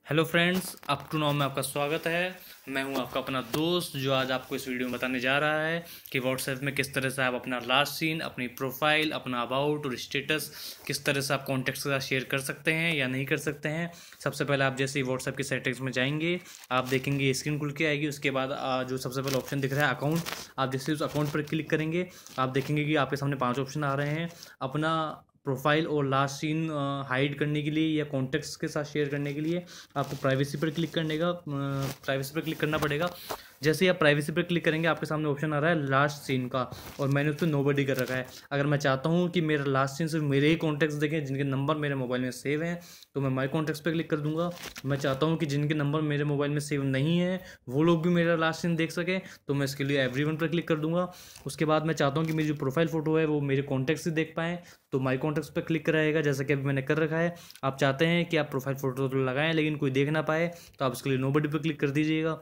Hello friends, up to now में आपका स्वागत है। मैं हूं आपका अपना दोस्त जो आज आपको इस वीडियो में बताने जा रहा है कि व्हाट्सएप में किस तरह से आप अपना लास्ट सीन, अपनी प्रोफाइल, अपना अबाउट और स्टेटस किस तरह से आप कॉन्टैक्ट्स के साथ शेयर कर सकते हैं या नहीं कर सकते हैं। सबसे पहले आप जैसे ही व्हाट्सएप की सेटिंग्स में जाएंगे, आप देखेंगे स्क्रीन खुल के आएगी। उसके बाद जो सबसे पहले ऑप्शन दिख रहा है अकाउंट, आप जैसे उस अकाउंट पर क्लिक करेंगे, आप देखेंगे कि आपके सामने 5 ऑप्शन आ रहे हैं। अपना प्रोफाइल और लास्ट सीन हाइड करने के लिए या कॉन्टेक्ट्स के साथ शेयर करने के लिए आपको प्राइवेसी पर क्लिक करना पड़ेगा। जैसे ही आप प्राइवेसी पर क्लिक करेंगे, आपके सामने ऑप्शन आ रहा है लास्ट सीन का, और मैंने उस पर नोबडी कर रखा है। अगर मैं चाहता हूँ कि मेरा लास्ट सीन सिर्फ मेरे ही कॉन्टैक्ट्स देखें जिनके नंबर मेरे मोबाइल में सेव हैं, तो मैं माई कॉन्टैक्ट्स पर क्लिक कर दूंगा। मैं चाहता हूँ कि जिनके नंबर मेरे मोबाइल में सेव नहीं है वो लोग भी मेरा लास्ट सीन देख सकें, तो मैं इसके लिए एवरीवन पर क्लिक कर दूंगा। उसके बाद मैं चाहता हूँ कि मेरी जो प्रोफाइल फ़ोटो है वो मेरे कॉन्टैक्ट्स ही देख पाएँ, तो माई कॉन्टैक्ट्स पर क्लिक कराएगा, जैसा कि अभी मैंने कर रखा है। आप चाहते हैं कि आप प्रोफाइल फ़ोटो तो लगाएं लेकिन कोई देख ना पाए, तो आप इसके लिए नोबडी पर क्लिक कर दीजिएगा।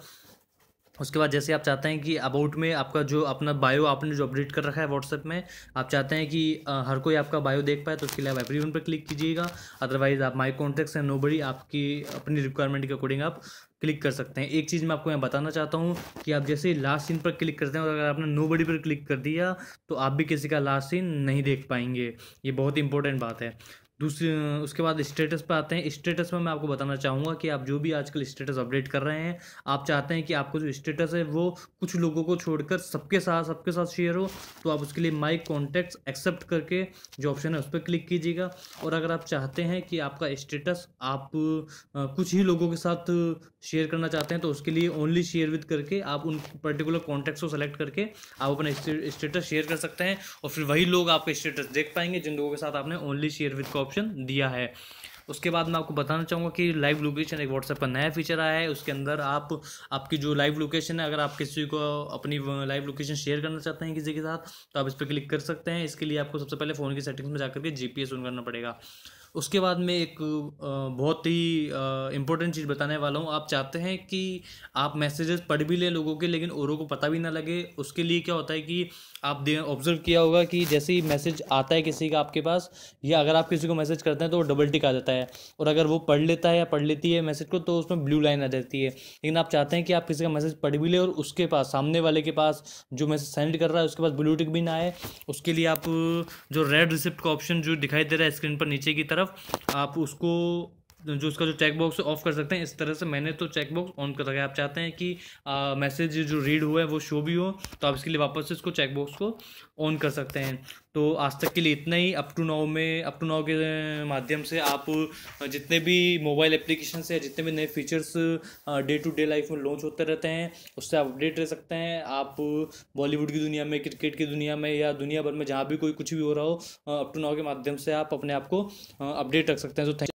उसके बाद जैसे आप चाहते हैं कि अबाउट में आपका जो अपना बायो आपने जो अपडेट कर रखा है व्हाट्सएप में, आप चाहते हैं कि हर कोई आपका बायो देख पाए, तो उसके लिए आप एवरीवन पर क्लिक कीजिएगा। अदरवाइज आप माई कॉन्टैक्ट्स एंड नोबडी आपकी अपनी रिक्वायरमेंट के अकॉर्डिंग आप क्लिक कर सकते हैं। एक चीज़ मैं आपको यहाँ बताना चाहता हूँ कि आप जैसे लास्ट सीन पर क्लिक करते हैं और अगर आपने नोबडी पर क्लिक कर दिया, तो आप भी किसी का लास्ट सीन नहीं देख पाएंगे। ये बहुत इंपॉर्टेंट बात है। दूसरी उसके बाद स्टेटस पे आते हैं। स्टेटस में मैं आपको बताना चाहूँगा कि आप जो भी आजकल स्टेटस अपडेट कर रहे हैं, आप चाहते हैं कि आपको जो स्टेटस है वो कुछ लोगों को छोड़कर सबके साथ शेयर हो, तो आप उसके लिए माई कॉन्टैक्ट्स एक्सेप्ट करके जो ऑप्शन है उस पर क्लिक कीजिएगा। और अगर आप चाहते हैं कि आपका स्टेटस आप कुछ ही लोगों के साथ शेयर करना चाहते हैं, तो उसके लिए ओनली शेयर विद करके आप उन पर्टिकुलर कॉन्टैक्ट्स को सेलेक्ट करके आप अपना स्टेटस शेयर कर सकते हैं, और फिर वही लोग आपका स्टेटस देख पाएंगे जिन लोगों के साथ आपने ओनली शेयर विद का ऑप्शन दिया है। उसके बाद मैं आपको बताना चाहूँगा कि लाइव लोकेशन एक व्हाट्सएप का नया फीचर आया है। उसके अंदर आप आपकी जो लाइव लोकेशन है, अगर आप किसी को अपनी लाइव लोकेशन शेयर करना चाहते हैं किसी के साथ, तो आप इस पर क्लिक कर सकते हैं। इसके लिए आपको सबसे पहले फ़ोन की सेटिंग्स में जाकर के जीपीएस ऑन करना पड़ेगा। उसके बाद में एक बहुत ही इम्पोर्टेंट चीज़ बताने वाला हूँ। आप चाहते हैं कि आप मैसेजेस पढ़ भी लें लोगों के, लेकिन औरों को पता भी ना लगे। उसके लिए क्या होता है कि आप ऑब्जर्व किया होगा कि जैसे ही मैसेज आता है किसी का आपके पास, या अगर आप किसी को मैसेज करते हैं तो डबल टिक आ जाता है, और अगर वो पढ़ लेता है या पढ़ लेती है मैसेज को, तो उसमें ब्लू लाइन आ जाती है। लेकिन आप चाहते हैं कि आप किसी का मैसेज पढ़ भी ले और उसके पास, सामने वाले के पास जो मैसेज सेंड कर रहा है उसके पास ब्लू टिक भी ना आए। उसके लिए आप जो रेड रिसिप्ट का ऑप्शन जो दिखाई दे रहा है स्क्रीन पर नीचे की तरफ, आप उसको जो उसका जो चेक बॉक्स ऑफ कर सकते हैं। इस तरह से मैंने तो चेक बॉक्स ऑन कर रखा है। आप चाहते हैं कि मैसेज जो रीड हुआ है वो शो भी हो, तो आप इसके लिए वापस से इसको चेक बॉक्स को ऑन कर सकते हैं। तो आज तक के लिए इतना ही। अप टू नाउ के माध्यम से आप जितने भी मोबाइल एप्लीकेशन है, जितने भी नए features day to day life में लॉन्च होते रहते हैं, उससे आप अपडेट रह सकते हैं। आप बॉलीवुड की दुनिया में, क्रिकेट की दुनिया में, या दुनिया भर में जहाँ भी कोई कुछ भी हो रहा हो, अप टू नाउ के माध्यम से आप अपने आप को अपडेट रख सकते हैं। तो